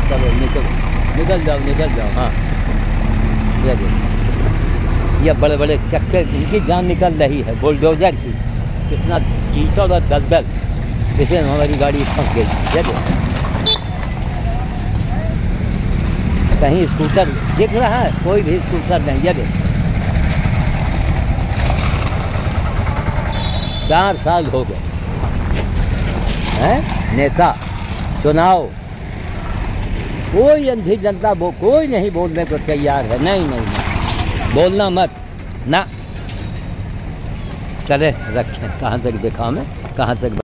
चलो निकल जाओ। हाँ ये देखो, ये बड़े बड़े चक्के, इनकी जान निकल रही है, बुलडोजर की। कितना कीचड़ और दलदल, इसमें हमारी गाड़ी फंस गई। ये देखो, कहीं स्कूटर दिख रहा है? कोई भी स्कूटर नहीं। ये देखो, 4 साल हो गए हैं, नेता चुनाव, कोई अंधी जनता कोई नहीं बोलने को तैयार है। नहीं, बोलना मत ना। चले रखें, कहाँ तक दिखाओ, मैं कहाँ तक